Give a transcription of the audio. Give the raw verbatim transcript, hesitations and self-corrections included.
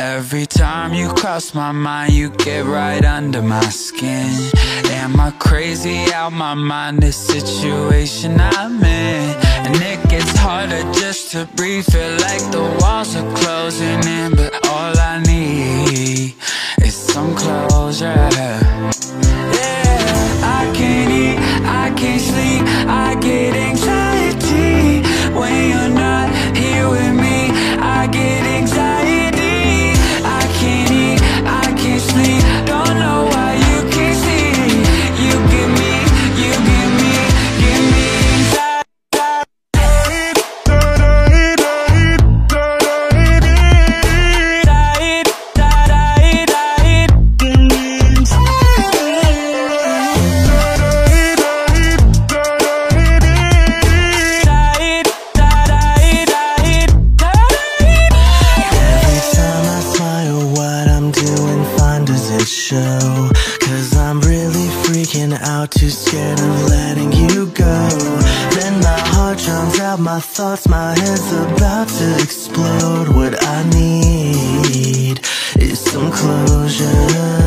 Every time you cross my mind, you get right under my skin. Am I crazy out my mind, this situation I'm in? And it gets harder just to breathe, feel like the walls are closing in. But all I need is some closure. Yeah, I can't eat, I can't sleep, I get anxiety when you're not here with me. I get anxiety, I can't eat, I can't sleep, don't know why you can't see. You give me, you give me, give me anxiety. Show, cause I'm really freaking out, too scared of letting you go. Then my heart drowns out my thoughts, my head's about to explode. What I need is some closure.